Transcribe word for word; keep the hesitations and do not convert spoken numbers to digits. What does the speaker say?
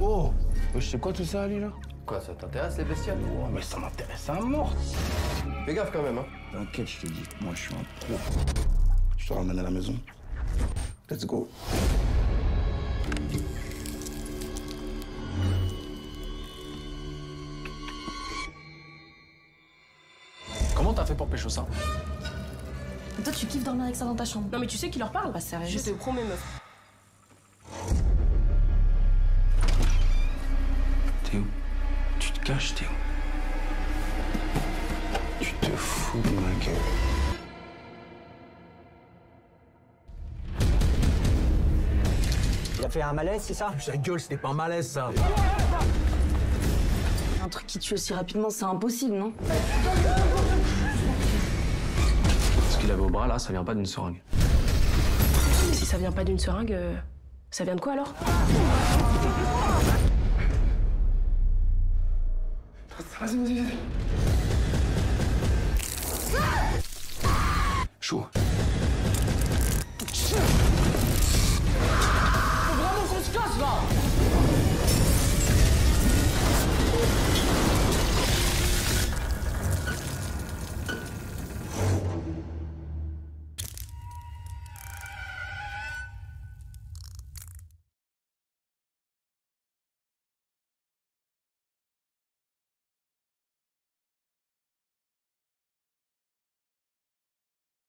Oh, je sais quoi tout ça, Ali, là? Quoi, ça t'intéresse les bestioles? Oh, mais ça m'intéresse à mort. Fais gaffe quand même, hein. T'inquiète, je te dis, moi je suis un pro. Je te ramène à la maison. Let's go. Comment t'as fait pour pécho ça? Toi, tu kiffes dormir avec ça dans ta chambre. Non mais tu sais qui leur parle? Bah sérieux. Je te promets, meuf. T'es où? Tu te caches, t'es où? Tu te fous de ma gueule. Il a fait un malaise, c'est ça? Ta gueule, c'était pas un malaise, ça. Un truc qui tue aussi rapidement, c'est impossible, non? Ce qu'il avait au bras, là, ça vient pas d'une seringue. Si ça vient pas d'une seringue, euh, ça vient de quoi alors? Vas-y, vas-y, vas-y. Chaud.